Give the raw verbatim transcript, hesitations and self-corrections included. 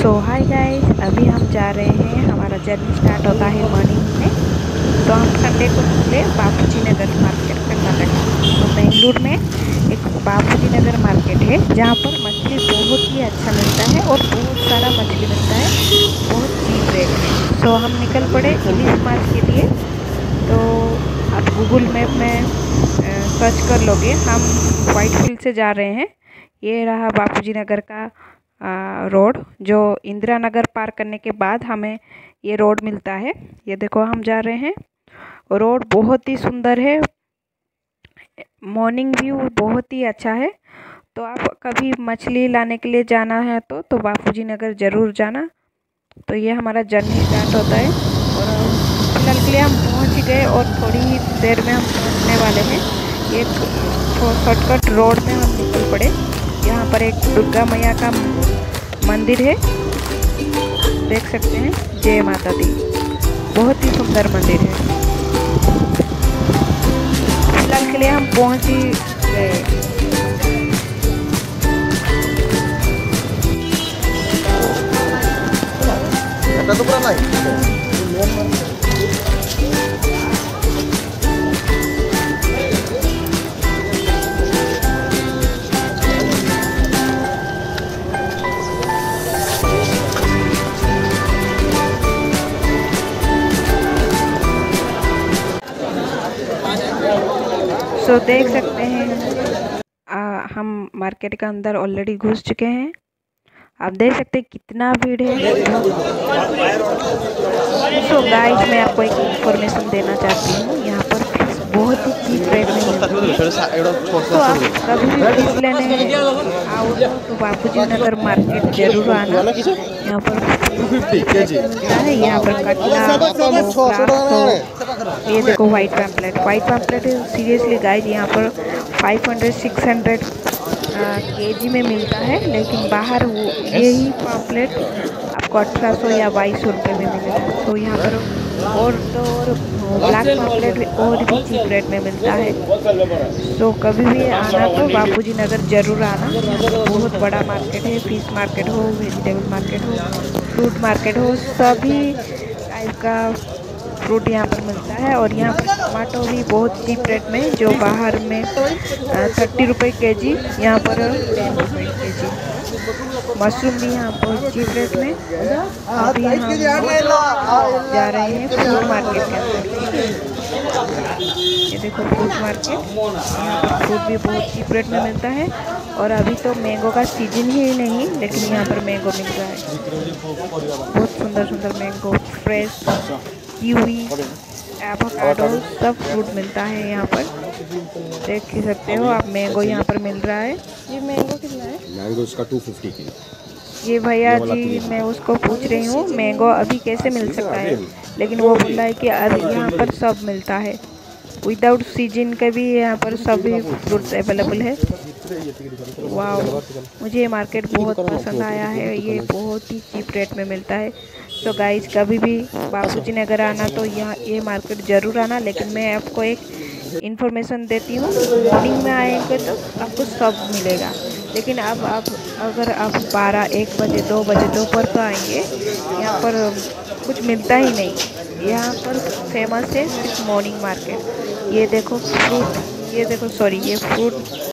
सो hi guys, अभी हम जा रहे हैं। हमारा जर्नी स्टार्ट होता है मॉर्निंग में। तो हम संडे को निकले बापूजी नगर मार्केट कर्नाटक। तो बेंगलुरु में एक बापूजी नगर मार्केट है जहाँ पर मछली बहुत ही अच्छा मिलता है और बहुत सारा मछली मिलता है बहुत चीप रेट में। सो हम निकल पड़े इलिश मार्ट के लिए। तो आप गूगल मैप में सर्च कर लोगे, हम वाइट फील्ड से जा रहे हैं। ये रहा बापूजी नगर का आ, रोड, जो इंदिरा नगर पार करने के बाद हमें ये रोड मिलता है। ये देखो हम जा रहे हैं। रोड बहुत ही सुंदर है, मॉर्निंग व्यू बहुत ही अच्छा है। तो आप कभी मछली लाने के लिए जाना है तो तो बापूजी नगर ज़रूर जाना। तो ये हमारा जर्नी स्टार्ट होता है और फिलहाल के लिए हम पहुंच गए और थोड़ी ही देर में हम पहुंचने वाले हैं। एक शॉर्टकट रोड में हम निकल पड़े। यहाँ पर एक दुर्गा मैया का मंदिर है, देख सकते हैं। जय माता दी, बहुत ही सुंदर मंदिर है। फिलहाल के लिए हम पहुंच ही गए। सो so, देख सकते हैं आ, हम मार्केट के अंदर ऑलरेडी घुस चुके हैं। आप देख सकते हैं कितना भीड़ है। सो so, गाइस, मैं आपको एक इंफॉर्मेशन देना चाहती हूँ। यहाँ पर फिश बहुत ही चीप रेट में मिलती है। तो आप कभी भी फिश लेने आओ तो बापूजी नगर मार्केट जरूर आना। यहाँ पर मिलता है। यहाँ पर कटला, ये देखो white pamphlet. White pamphlet seriously guys, यहाँ पर five hundred six hundred KG में मिलता है, लेकिन बाहर वो यही पैम्पलेट आपको अठारह सौ या बाईस सौ रुपये में मिलेगा। तो यहाँ पर और तो और ब्लैक पैम्पलेट और भी चीप रेट में मिलता है। तो कभी भी आना तो बापूजी नगर जरूर आना। बहुत बड़ा मार्केट है। फिश मार्केट हो, वेजिटेबल मार्केट हो, फ्रूट मार्केट हो, सभी टाइप का फ्रूट यहाँ पर मिलता है। और यहाँ पर टमाटो भी बहुत चीप रेट में, जो बाहर में थर्टी रुपये के जी, यहाँ पर टेन रुपये के जी। मशरूम भी यहाँ पर चीप रेट में। अभी हम जा रहे हैं फ्रूट मार्केट के अंदर। ये देखो फ्रूट मार्केट, यहाँ पर फ्रूट भी बहुत चीप रेट में मिलता है। और अभी तो मैंगो का सीजन ही नहीं, लेकिन यहाँ पर मैंगो मिल रहा है। बहुत सुंदर सुंदर मैंगो, फ्रेश कीवी, एवोकाडो, सब फ्रूट मिलता है यहाँ पर। देख ही सकते हो आप, मैंगो यहाँ पर मिल रहा है। ये मैंगो कितना है? मैंगो इसका टू फिफ्टी की। ये भैया जी, मैं उसको पूछ रही हूँ मैंगो अभी कैसे मिल सकता है, लेकिन वो बोल रहा है कि अभी यहाँ पर सब मिलता है। विदाउट सीजन के भी यहाँ पर सभी फ्रूट्स अवेलेबल है। वाह, मुझे ये मार्केट बहुत पसंद आया है। ये बहुत ही चीप रेट में मिलता है। तो गाइस, कभी भी बापूजी नगर आना तो यहाँ ये मार्केट ज़रूर आना। लेकिन मैं आपको एक इन्फॉर्मेशन देती हूँ, मॉर्निंग में आएंगे तो आपको सब मिलेगा। लेकिन अब आप अगर आप बारह एक बजे दो बजे दोपहर को आएंगे, यहाँ पर कुछ मिलता ही नहीं। यहाँ पर फेमस है सिर्फ मॉर्निंग मार्केट। ये देखो फ्रूट, ये देखो सॉरी ये फ्रूट